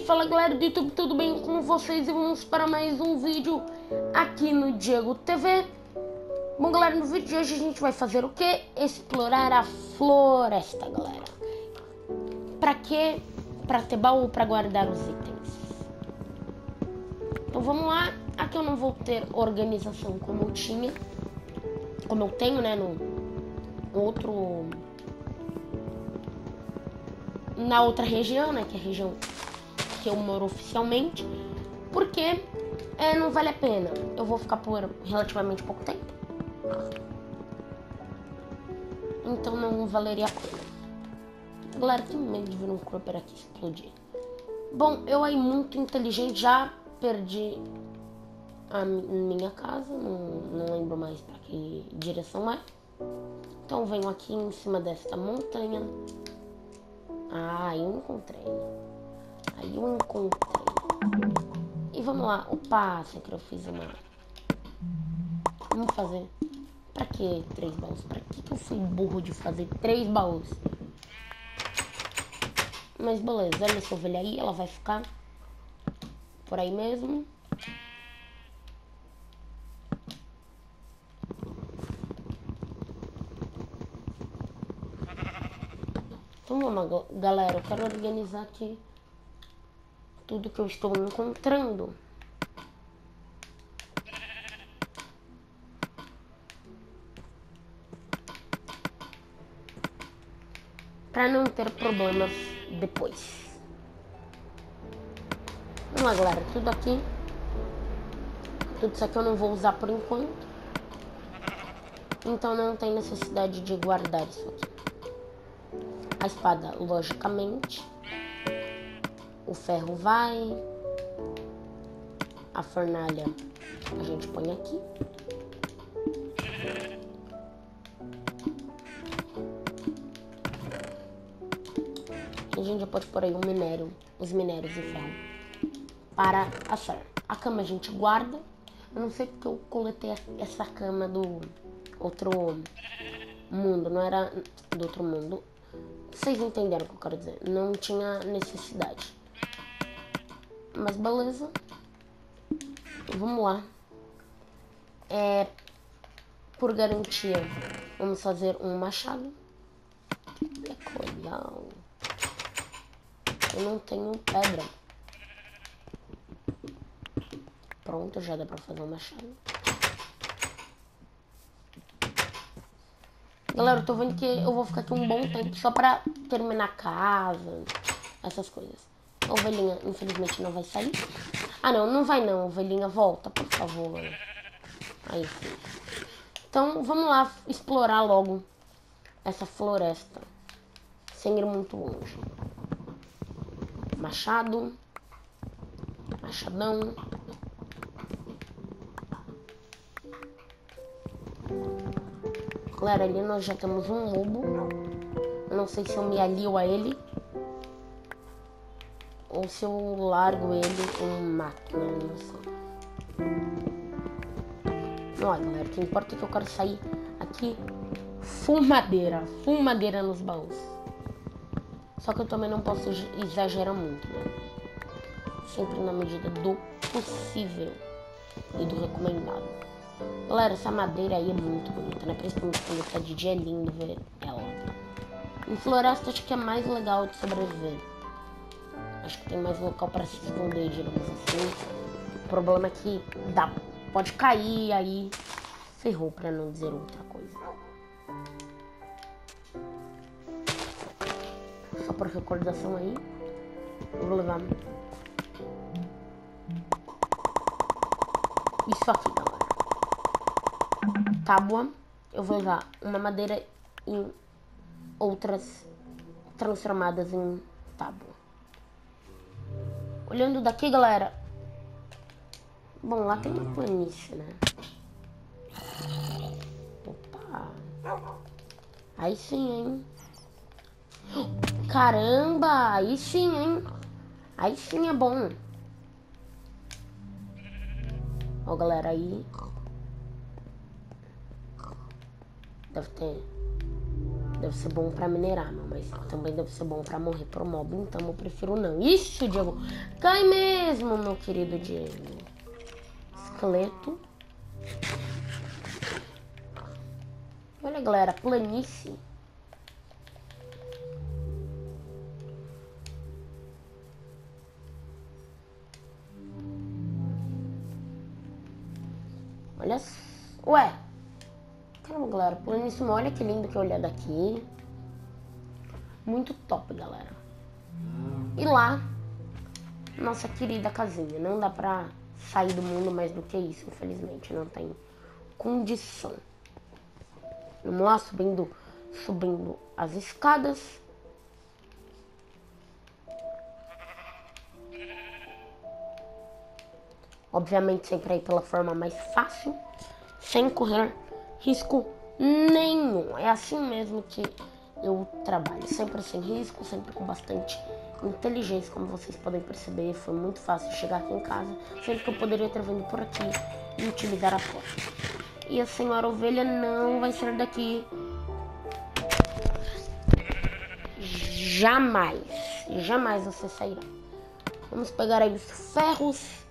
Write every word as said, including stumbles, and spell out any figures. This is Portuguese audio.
fala galera do YouTube, tudo bem com vocês? E vamos para mais um vídeo aqui no Diego T V. Bom galera, no vídeo de hoje a gente vai fazer o que? Explorar a floresta, galera. Pra quê? Pra ter baú, pra guardar os itens. Então vamos lá. Aqui eu não vou ter organização como eu tinha, como eu tenho, né, no outro... na outra região, né, que é a região que eu moro oficialmente, porque é, não vale a pena. Eu vou ficar por relativamente pouco tempo, então não valeria a pena. Galera, tenho medo de ver um creeper aqui explodir. Bom, eu aí muito inteligente já perdi a minha casa, não, não lembro mais para que direção é. Então venho aqui em cima desta montanha. Ah, eu encontrei. Aí eu encontrei. E vamos lá. Opa, sem que eu fiz uma... Vamos fazer. Pra que três baús? Pra que, que eu fui burro de fazer três baús? Mas beleza, olha essa ovelha aí. Ela vai ficar por aí mesmo. Então vamos, galera. Eu quero organizar aqui tudo que eu estou encontrando. Para não ter problemas depois. Vamos lá, galera. Tudo aqui. Tudo isso aqui eu não vou usar por enquanto. Então não tem necessidade de guardar isso aqui. A espada, logicamente. O ferro vai. A fornalha a gente põe aqui. A gente já pode pôr aí o minério, os minérios de ferro para assar. A cama a gente guarda. Eu não sei porque eu coletei essa cama do outro mundo. Não era do outro mundo. Vocês entenderam o que eu quero dizer. Não tinha necessidade. Mas beleza. Vamos lá. É, por garantia, vamos fazer um machado. Legal. Eu não tenho pedra. Pronto, já dá pra fazer um machado. Galera, eu tô vendo que eu vou ficar aqui um bom tempo só pra terminar a casa, essas coisas. A ovelhinha, infelizmente, não vai sair. Ah, não, não vai não, ovelhinha. Volta, por favor. Aí, sim. Então, vamos lá explorar logo essa floresta. Sem ir muito longe. Machado. Machadão. Galera, ali nós já temos um lobo. Eu não sei se eu me alio a ele ou se eu largo ele e mato, né? Não sei. Não, olha, galera, o que importa é que eu quero sair aqui full madeira. Full madeira nos baús. Só que eu também não posso exagerar muito, né? Sempre na medida do possível e do recomendado. Galera, essa madeira aí é muito bonita, né? Principalmente quando tá de dia, é lindo ver ela. Em floresta acho que é mais legal de sobreviver. Acho que tem mais local para se esconder, digamos assim. O problema é que dá, pode cair aí. Ferrou, pra não dizer outra coisa. Só por recordação aí. Eu vou levar isso aqui, galera. Tábua. Eu vou levar uma madeira e outras transformadas em tábua. Olhando daqui, galera. Bom, lá tem uma planície, né? Opa. Aí sim, hein? Caramba, aí sim, hein? Aí sim é bom. Ó, galera, aí deve ter deve ser bom pra minerar, meu, mas também deve ser bom pra morrer pro mob, então eu prefiro não. Ixi, o Diego cai mesmo, meu querido Diego. Esqueleto. Olha, galera, planície. Olha, ué. Caramba, galera, planície, olha que lindo que olhar daqui. Muito top, galera. E lá, nossa querida casinha. Não dá pra sair do mundo mais do que isso, infelizmente. Não tem condição. Vamos lá, subindo, subindo as escadas. Obviamente sempre ir pela forma mais fácil, sem correr risco nenhum. É assim mesmo que eu trabalho, sempre sem risco, sempre com bastante inteligência, como vocês podem perceber. Foi muito fácil chegar aqui em casa, sendo que eu poderia ter vindo por aqui e utilizar a porta. E a senhora ovelha não vai sair daqui. Jamais, jamais você sairá. Vamos pegar aí os ferros.